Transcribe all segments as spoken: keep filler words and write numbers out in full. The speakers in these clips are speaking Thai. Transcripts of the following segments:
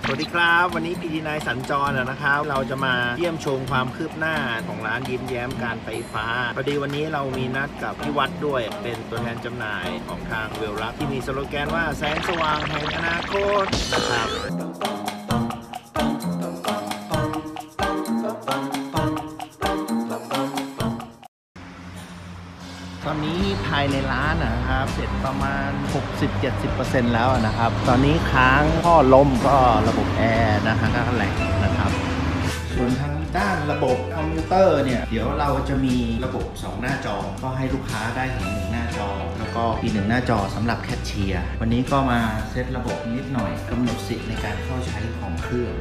สวัสดีครับวันนี้พีดีนายสัญจรนะครับเราจะมาเยี่ยมชมความคืบหน้าของร้านยิ้มแย้มการไฟฟ้าพอดีวันนี้เรามีนัดกับพี่วัดด้วยเป็นตัวแทนจำหน่ายของทางเวลลักที่มีสโลแกนว่าแสงสว่างแห่งอนาคตนะครับตอนนี้ภายในร้านนะครับเสร็จประมาณ หกสิบถึงเจ็ดสิบเปอร์เซ็นต์ แล้วนะครับตอนนี้ค้างท่อลมก็ระบบแอร์นะฮะก็แหลกนะครับส่วนทางด้านระบบคอมพิวเตอร์เนี่ยเดี๋ยวเราจะมีระบบสองหน้าจอก็ให้ลูกค้าได้เห็นหนึ่งหน้าจอแล้วก็อีกหนึ่งหน้าจอสำหรับแคชเชียร์วันนี้ก็มาเซตระบบนิดหน่อยกำหนดสิทธิ์ในการเข้าใช้ของเครื่อง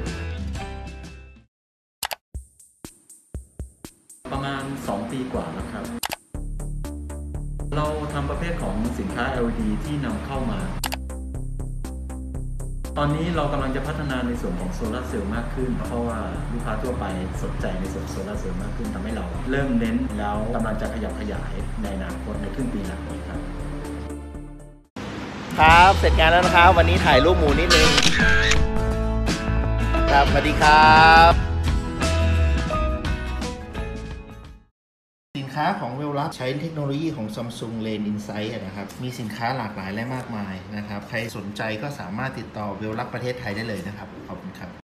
ประมาณสองปีกว่าแล้วครับเราทำประเภทของสินค้า แอล อี ดี ที่นำเข้ามาตอนนี้เรากำลังจะพัฒนาในส่วนของโซลาร์เซลล์มากขึ้นเพราะว่าลูกค้าทั่วไปสนใจในส่วนโซลาร์เซลล์มากขึ้นทำให้เราเริ่มเน้นแล้วกำลังจะขยับขยายในอนาคตในครึ่งปีหลังนี้ครับครับเสร็จงานแล้วนะครับวันนี้ถ่ายรูปหมูนิดนึงครับสวัสดีครับสินค้าของเวลลักใช้เทคโนโลยีของ Samsung Lane Insight นะครับมีสินค้าหลากหลายและมากมายนะครับใครสนใจก็สามารถติดต่อเวลลักประเทศไทยได้เลยนะครับขอบคุณครับ